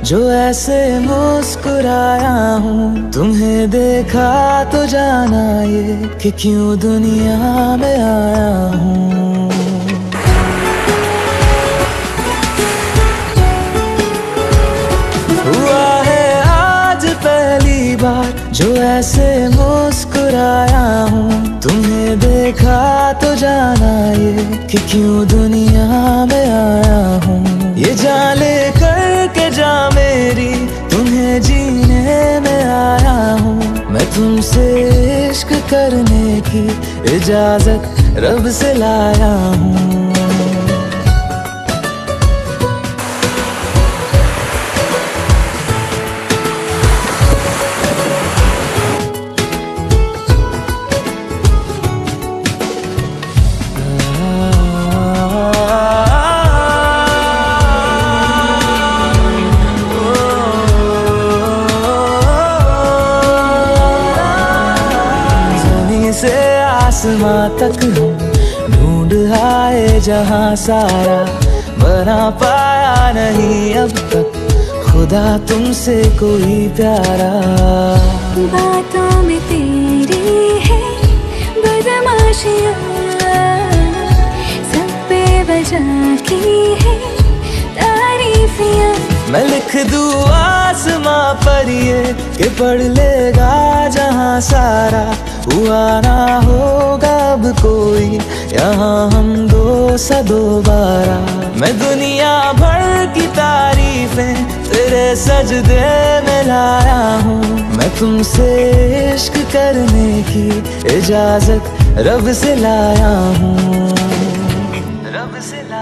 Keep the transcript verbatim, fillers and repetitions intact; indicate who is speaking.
Speaker 1: जो ऐसे मुस्कुराया हूँ। तुम्हें देखा तो जाना ये कि क्यों दुनिया में आया हूँ। हुआ है आज पहली बार जो ऐसे मुस्कुराया हूँ। तुम्हें देखा तो जाना ये कि क्यों दुनिया में आया हूँ। ये जान ले कर के जा मेरी तुम्हें जीने में आया हूँ। मैं तुमसे इश्क करने की इजाजत रब से लाया हूँ। से आसमां तक हम ढूंढ आए जहां सारा, बना पाया नहीं अब तक खुदा तुमसे कोई प्यारा।
Speaker 2: बातों में तेरी है बदमाशियाँ, सब पे बजा की है तारीफियाँ।
Speaker 1: मैं लिख दूँ आसमां पर ये कि पढ़ लेगा जहां सारा। हुआ ना होगा अब कोई यहाँ हम दो सा दोबारा। मैं दुनिया भर की तारीफें तेरे सजदे में लाया हूँ। मैं तुमसे इश्क करने की इजाजत रब से लाया हूँ। रब से लाया